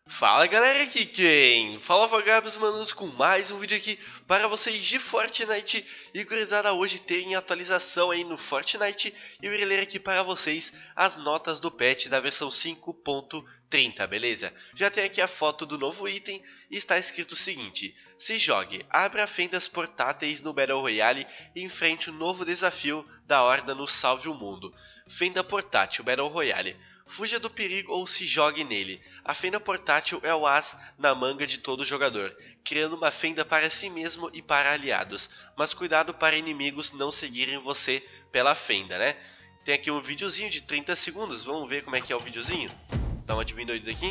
Fala galera, aqui quem fala Vagabos Manos com mais um vídeo aqui para vocês de Fortnite. E gurizada, hoje tem atualização aí no Fortnite e eu irei ler aqui para vocês as notas do patch da versão 5.30, beleza? Já tem aqui a foto do novo item e está escrito o seguinte: se jogue, abra fendas portáteis no Battle Royale e enfrente o novo desafio da Horda no Salve o Mundo. Fenda portátil Battle Royale. Fuja do perigo ou se jogue nele. A fenda portátil é o as na manga de todo jogador, criando uma fenda para si mesmo e para aliados, mas cuidado para inimigos não seguirem você pela fenda, né? Tem aqui um videozinho de 30 segundos, vamos ver como é que é o videozinho? Dá uma diminuída aqui.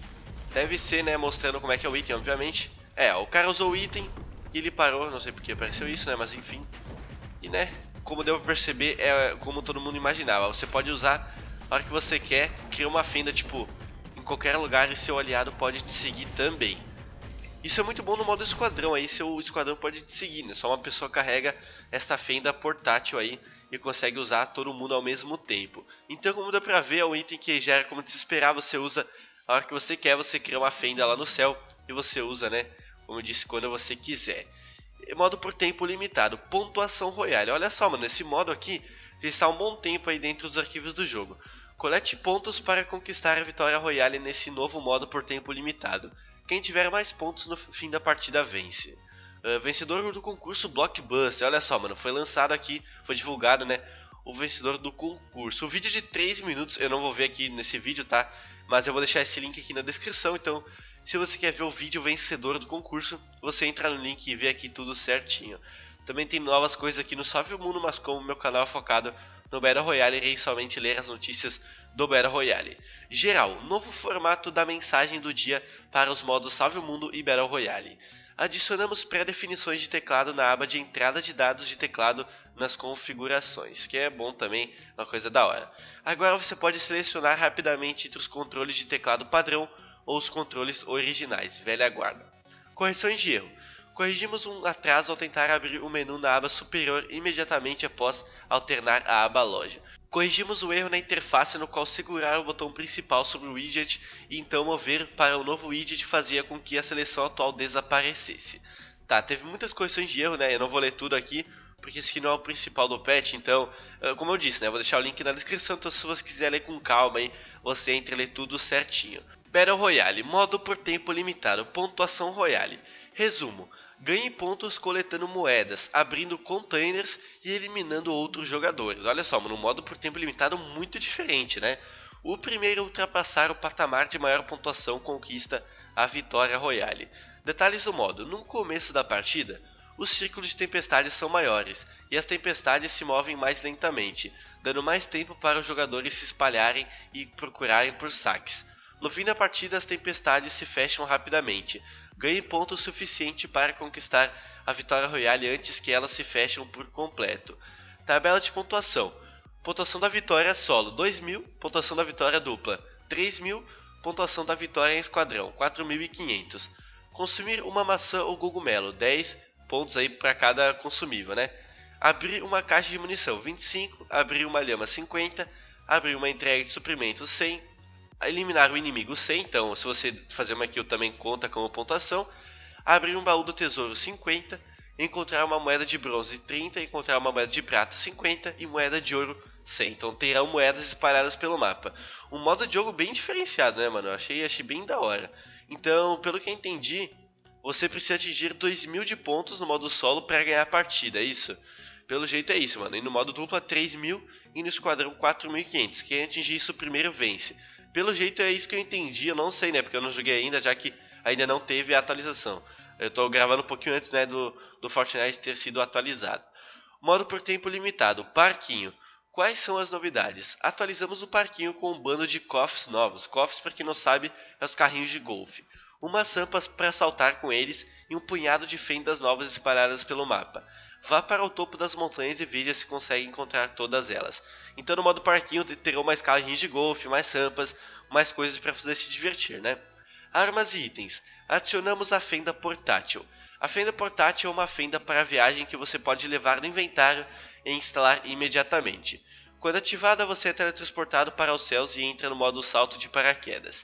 Deve ser, né, mostrando como é que é o item, obviamente. O cara usou o item e ele parou, não sei porque apareceu isso, né, mas enfim. E, né, como deu pra perceber, é como todo mundo imaginava, você pode usar a hora que você quer, cria uma fenda tipo em qualquer lugar e seu aliado pode te seguir também. Isso é muito bom no modo esquadrão, aí seu esquadrão pode te seguir, né? Só uma pessoa carrega esta fenda portátil aí e consegue usar todo mundo ao mesmo tempo. Então, como dá pra ver, é um item que já era como de se esperar, você usa a hora que você quer, você cria uma fenda lá no céu e você usa, né, como eu disse, quando você quiser. Modo por tempo limitado, pontuação royale. Olha só, mano, esse modo aqui já está há um bom tempo aí dentro dos arquivos do jogo. Colete pontos para conquistar a vitória royale nesse novo modo por tempo limitado. Quem tiver mais pontos no fim da partida vence. Vencedor do concurso Blockbuster. Olha só, mano, foi lançado aqui, foi divulgado, né, o vencedor do concurso. O vídeo de 3 minutos, eu não vou ver aqui nesse vídeo, tá? Mas eu vou deixar esse link aqui na descrição, então se você quer ver o vídeo vencedor do concurso, você entra no link e vê aqui tudo certinho. Também tem novas coisas aqui no Salve o Mundo, mas como meu canal é focado no Battle Royale, irei somente ler as notícias do Battle Royale. Geral, novo formato da mensagem do dia para os modos Salve o Mundo e Battle Royale. Adicionamos pré-definições de teclado na aba de entrada de dados de teclado nas configurações, que é bom também, uma coisa da hora. Agora você pode selecionar rapidamente entre os controles de teclado padrão ou os controles originais, velha guarda. Correções de erro. Corrigimos um atraso ao tentar abrir o menu na aba superior imediatamente após alternar a aba loja. Corrigimos o erro na interface no qual segurar o botão principal sobre o widget e então mover para o novo widget fazia com que a seleção atual desaparecesse. Tá, teve muitas correções de erro, né? Eu não vou ler tudo aqui, porque esse aqui não é o principal do patch, então, como eu disse, né? Eu vou deixar o link na descrição, então se você quiser ler com calma aí, você entra e lê tudo certinho. Battle Royale, modo por tempo limitado, pontuação Royale. Resumo: ganhe pontos coletando moedas, abrindo containers e eliminando outros jogadores. Olha só, mano, um modo por tempo limitado muito diferente, né? O primeiro a ultrapassar o patamar de maior pontuação conquista a vitória Royale. Detalhes do modo: no começo da partida, os círculos de tempestades são maiores e as tempestades se movem mais lentamente, dando mais tempo para os jogadores se espalharem e procurarem por saques. No fim da partida, as tempestades se fecham rapidamente. Ganhe ponto suficiente para conquistar a vitória royale antes que elas se fecham por completo. Tabela de pontuação. Pontuação da vitória solo 2.000, pontuação da vitória dupla 3.000, pontuação da vitória em esquadrão 4.500. Consumir uma maçã ou cogumelo 10 pontos aí para cada consumível, né? Abrir uma caixa de munição 25, abrir uma lhama 50, abrir uma entrega de suprimentos 100, eliminar o inimigo 100, então se você fazer uma kill também conta como pontuação. Abrir um baú do tesouro 50, encontrar uma moeda de bronze 30, encontrar uma moeda de prata 50 e moeda de ouro 100. Então terão moedas espalhadas pelo mapa. Um modo de jogo bem diferenciado, né, mano? Eu achei bem da hora. Então, pelo que eu entendi, você precisa atingir 2.000 de pontos no modo solo para ganhar a partida, é isso? Pelo jeito é isso, mano. E no modo dupla 3.000 e no esquadrão 4.500. Quem atingir isso primeiro vence. Pelo jeito é isso que eu entendi, eu não sei, né, porque eu não joguei ainda, já que ainda não teve a atualização. Eu tô gravando um pouquinho antes, né, do Fortnite ter sido atualizado. Modo por tempo limitado, parquinho. Quais são as novidades? Atualizamos o parquinho com um bando de cofres novos. Cofres, para quem não sabe, é os carrinhos de golfe. Umas rampas para saltar com eles e um punhado de fendas novas espalhadas pelo mapa. Vá para o topo das montanhas e veja se consegue encontrar todas elas. Então no modo parquinho terão mais carrinhos de golfe, mais rampas, mais coisas para fazer se divertir, né? Armas e itens. Adicionamos a fenda portátil. A fenda portátil é uma fenda para viagem que você pode levar no inventário e instalar imediatamente. Quando ativada, você é teletransportado para os céus e entra no modo salto de paraquedas.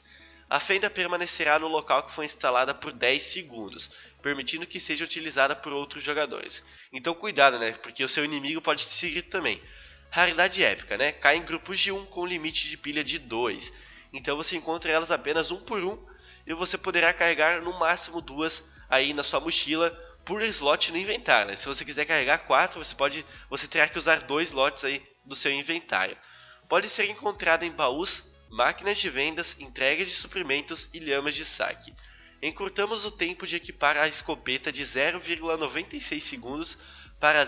A fenda permanecerá no local que foi instalada por 10 segundos, permitindo que seja utilizada por outros jogadores. Então cuidado, né? Porque o seu inimigo pode te seguir também. Raridade épica, né? Cai em grupos de 1 com limite de pilha de 2. Então você encontra elas apenas 1 por 1 e você poderá carregar no máximo 2 aí na sua mochila por slot no inventário, né? Se você quiser carregar 4, você terá que usar 2 lotes aí do seu inventário. Pode ser encontrado em baús, máquinas de vendas, entregas de suprimentos e lhamas de saque. Encurtamos o tempo de equipar a escopeta de 0,96 segundos para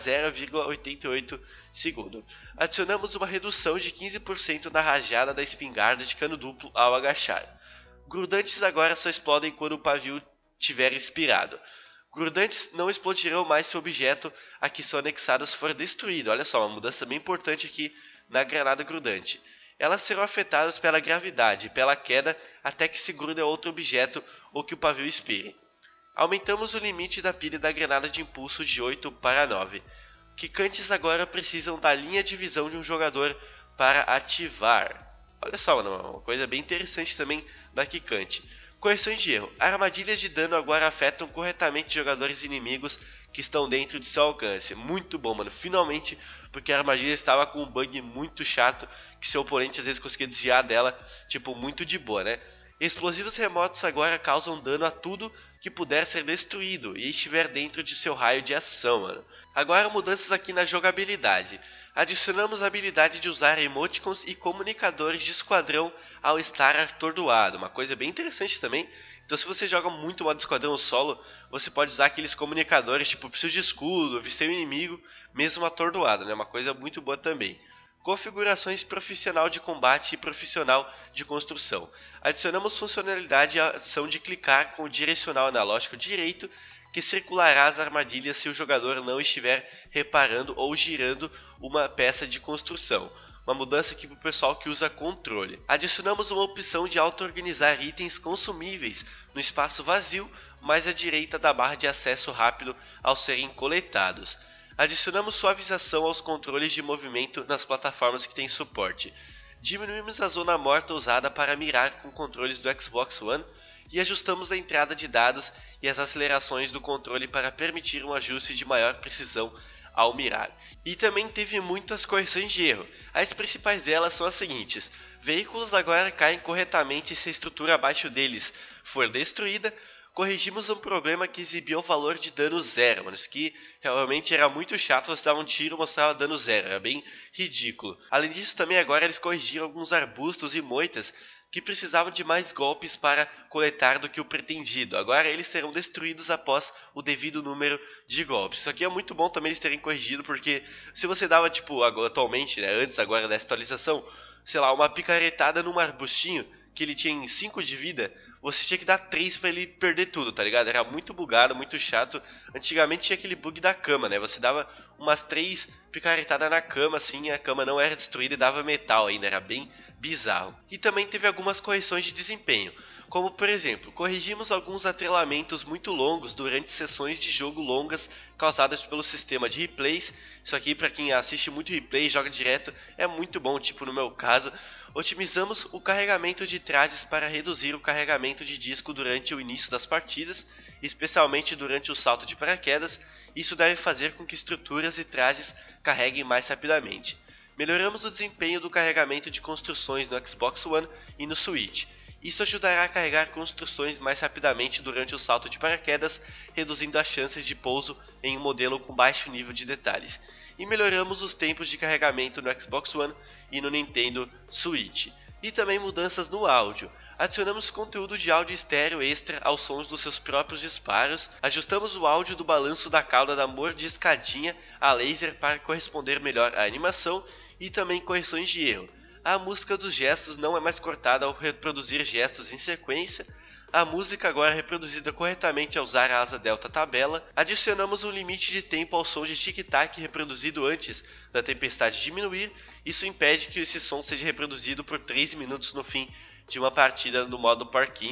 0,88 segundos. Adicionamos uma redução de 15% na rajada da espingarda de cano duplo ao agachar. Grudantes agora só explodem quando o pavio tiver expirado. Grudantes não explodirão mais se o objeto a que são anexados for destruído. Olha só, uma mudança bem importante aqui na granada grudante. Elas serão afetadas pela gravidade e pela queda até que se grude a outro objeto ou que o pavio expire. Aumentamos o limite da pilha da granada de impulso de 8 para 9. Quicantes agora precisam da linha de visão de um jogador para ativar. Olha só, mano, uma coisa bem interessante também da Quicante. Correções de erro. Armadilhas de dano agora afetam corretamente jogadores inimigos que estão dentro de seu alcance. Muito bom, mano. Finalmente, porque a armadilha estava com um bug muito chato que seu oponente às vezes conseguia desviar dela, tipo, muito de boa, né? Explosivos remotos agora causam dano a tudo que puder ser destruído e estiver dentro de seu raio de ação, mano. Agora mudanças aqui na jogabilidade. Adicionamos a habilidade de usar emoticons e comunicadores de esquadrão ao estar atordoado, uma coisa bem interessante também. Então se você joga muito modo esquadrão solo, você pode usar aqueles comunicadores tipo preciso de escudo, avistar o inimigo, mesmo atordoado, né? Uma coisa muito boa também. Configurações profissional de combate e profissional de construção. Adicionamos funcionalidade à ação de clicar com o direcional analógico direito que circulará as armadilhas se o jogador não estiver reparando ou girando uma peça de construção. Uma mudança aqui para o pessoal que usa controle. Adicionamos uma opção de auto-organizar itens consumíveis no espaço vazio, mais à direita da barra de acesso rápido ao serem coletados. Adicionamos suavização aos controles de movimento nas plataformas que têm suporte. Diminuímos a zona morta usada para mirar com controles do Xbox One e ajustamos a entrada de dados e as acelerações do controle para permitir um ajuste de maior precisão ao mirar. E também teve muitas correções de erro. As principais delas são as seguintes: veículos agora caem corretamente se a estrutura abaixo deles for destruída. Corrigimos um problema que exibia o valor de dano zero, mano. Isso que realmente era muito chato, você dava um tiro e mostrava dano zero, era bem ridículo. Além disso, também agora eles corrigiram alguns arbustos e moitas que precisavam de mais golpes para coletar do que o pretendido. Agora eles serão destruídos após o devido número de golpes. Isso aqui é muito bom também eles terem corrigido, porque se você dava, tipo, atualmente, né, antes agora dessa atualização, sei lá, uma picaretada num arbustinho, que ele tinha 5 de vida, você tinha que dar 3 pra ele perder tudo, tá ligado? Era muito bugado, muito chato. Antigamente tinha aquele bug da cama, né? Você dava umas 3 picaretadas na cama, assim, a cama não era destruída e dava metal ainda, era bem bizarro. E também teve algumas correções de desempenho, como por exemplo, corrigimos alguns atrelamentos muito longos durante sessões de jogo longas causadas pelo sistema de replays. Isso aqui para quem assiste muito replay e joga direto é muito bom, tipo no meu caso. Otimizamos o carregamento de trajes para reduzir o carregamento de disco durante o início das partidas, especialmente durante o salto de paraquedas. Isso deve fazer com que estruturas e trajes carreguem mais rapidamente. Melhoramos o desempenho do carregamento de construções no Xbox One e no Switch. Isso ajudará a carregar construções mais rapidamente durante o salto de paraquedas, reduzindo as chances de pouso em um modelo com baixo nível de detalhes. E melhoramos os tempos de carregamento no Xbox One e no Nintendo Switch. E também mudanças no áudio. Adicionamos conteúdo de áudio estéreo extra aos sons dos seus próprios disparos. Ajustamos o áudio do balanço da cauda da mordiscadinha a laser para corresponder melhor à animação e também correções de erro. A música dos gestos não é mais cortada ao reproduzir gestos em sequência. A música agora é reproduzida corretamente ao usar a asa delta tabela. Adicionamos um limite de tempo ao som de tic-tac reproduzido antes da tempestade diminuir. Isso impede que esse som seja reproduzido por 3 minutos no fim de uma partida no modo porquinho.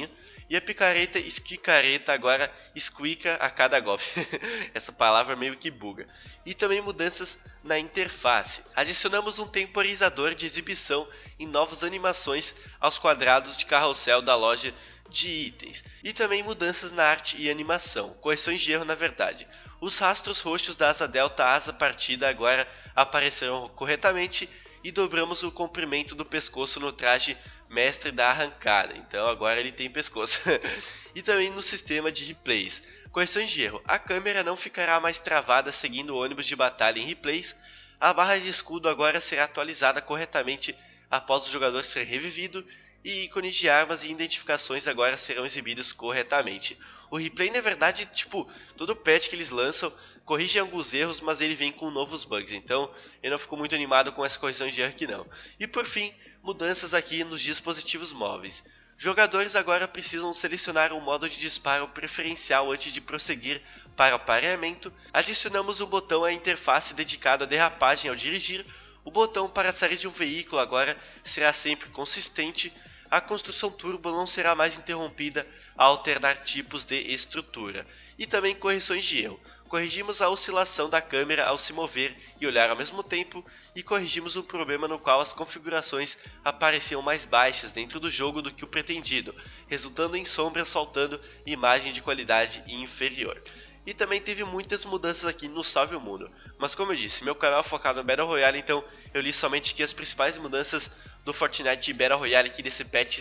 E a picareta esquicareta agora esquica a cada golpe. Essa palavra meio que buga. E também mudanças na interface. Adicionamos um temporizador de exibição em novas animações aos quadrados de carrossel da loja de itens. E também mudanças na arte e animação. Correções de erro na verdade. Os rastros roxos da asa delta asa partida agora aparecerão corretamente e dobramos o comprimento do pescoço no traje mestre da arrancada, então agora ele tem pescoço. E também no sistema de replays. Correções de erro: a câmera não ficará mais travada seguindo o ônibus de batalha em replays. A barra de escudo agora será atualizada corretamente após o jogador ser revivido. E ícones de armas e identificações agora serão exibidos corretamente. O replay, na verdade, tipo, todo patch que eles lançam corrige alguns erros, mas ele vem com novos bugs. Então, eu não fico muito animado com essa correção de erro aqui não. E por fim, mudanças aqui nos dispositivos móveis. Jogadores agora precisam selecionar um modo de disparo preferencial antes de prosseguir para o pareamento. Adicionamos um botão à interface dedicado à derrapagem ao dirigir. O botão para sair de um veículo agora será sempre consistente. A construção turbo não será mais interrompida ao alternar tipos de estrutura. E também correções de erro. Corrigimos a oscilação da câmera ao se mover e olhar ao mesmo tempo, e corrigimos um problema no qual as configurações apareciam mais baixas dentro do jogo do que o pretendido, resultando em sombras faltando e imagem de qualidade inferior. E também teve muitas mudanças aqui no Salve o Mundo. Mas como eu disse, meu canal é focado no Battle Royale, então eu li somente aqui as principais mudanças do Fortnite Battle Royale aqui desse patch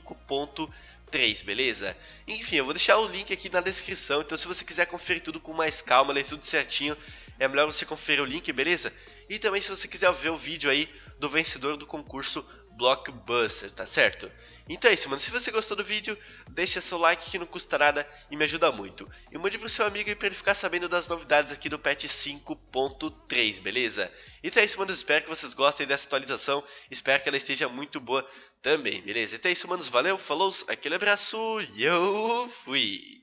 5.3, beleza? Enfim, eu vou deixar o link aqui na descrição, então se você quiser conferir tudo com mais calma, ler tudo certinho, é melhor você conferir o link, beleza? E também se você quiser ver o vídeo aí do vencedor do concurso Blockbuster, tá certo? Então é isso, mano. Se você gostou do vídeo, deixa seu like que não custa nada e me ajuda muito. E mande pro seu amigo aí pra ele ficar sabendo das novidades aqui do patch 5.3, beleza? Então é isso, mano. Espero que vocês gostem dessa atualização. Espero que ela esteja muito boa também, beleza? Então é isso, manos. Valeu, falou, aquele abraço e eu fui!